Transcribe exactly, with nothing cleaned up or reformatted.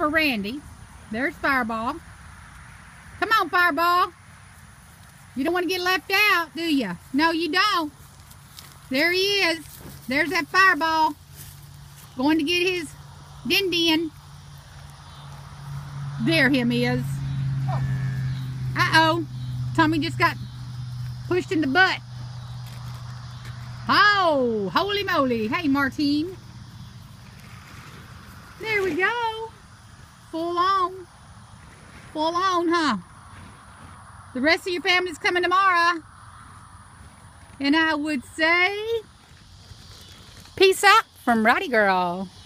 for Randy. There's Fireball. Come on, Fireball. You don't want to get left out, do you? No, you don't. There he is. There's that Fireball. Going to get his din din. There him is. Uh-oh. Tommy just got pushed in the butt. Oh, holy moly. Hey, Martine. There we go. Full on. Full on, huh? The rest of your family's coming tomorrow. And I would say, peace out from Rowdy Girl.